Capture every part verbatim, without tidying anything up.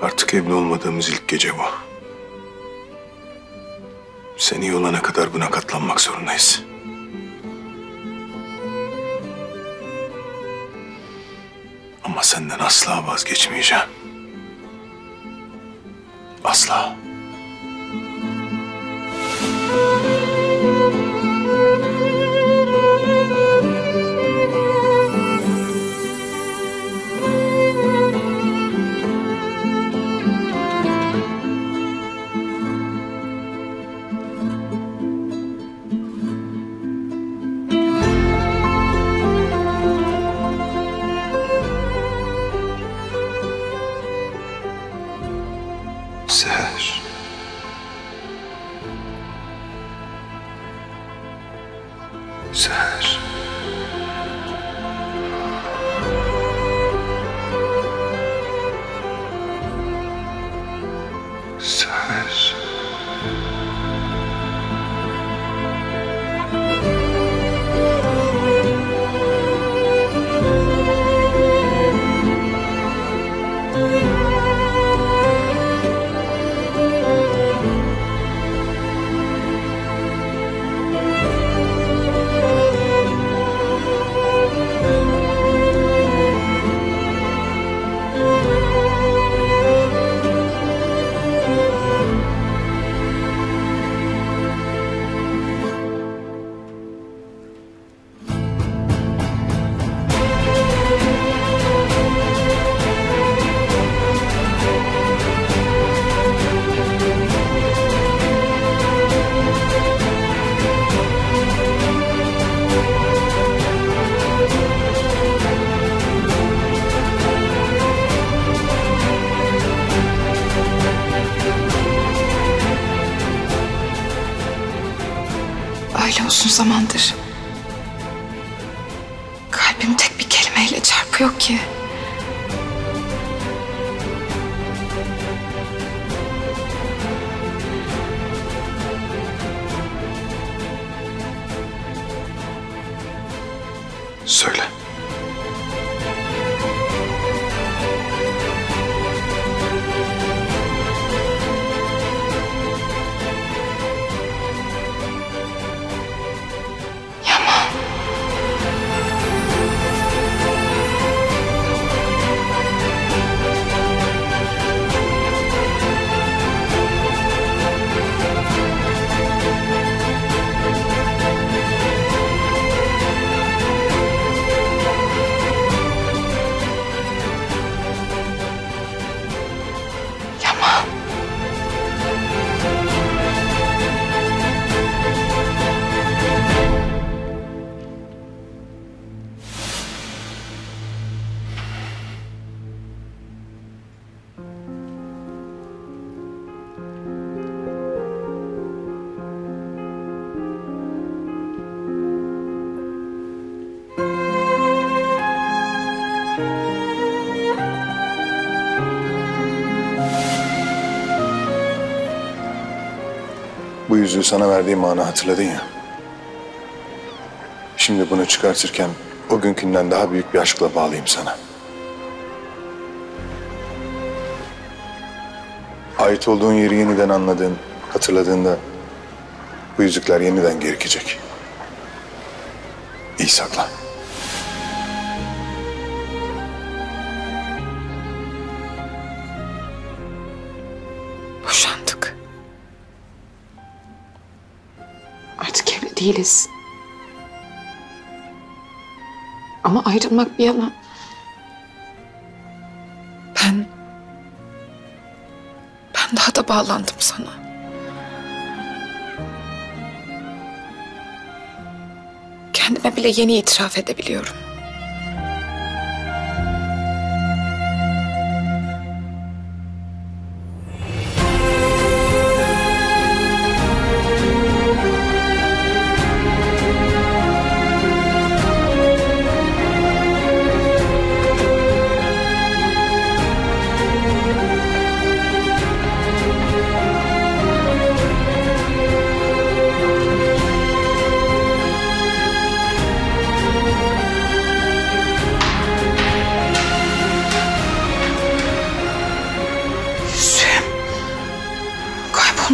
Artık evli olmadığımız ilk gece bu. Sen iyi olana kadar buna katlanmak zorundayız. Ama senden asla vazgeçmeyeceğim. Asla. Seher. Seher. Seher. Öyle uzun zamandır kalbim tek bir kelimeyle çarpıyor ki. Söyle. Bu yüzüğü sana verdiğim anı hatırladın ya. Şimdi bunu çıkartırken o günkünden daha büyük bir aşkla bağlıyım sana. Ait olduğun yeri yeniden anladığın, hatırladığında bu yüzükler yeniden gerekecek. İyi sakla. Boşandık. Artık evli değiliz. Ama ayrılmak bir yana ben ben daha da bağlandım sana. Kendime bile yeni itiraf edebiliyorum.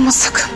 Dokunma sakın.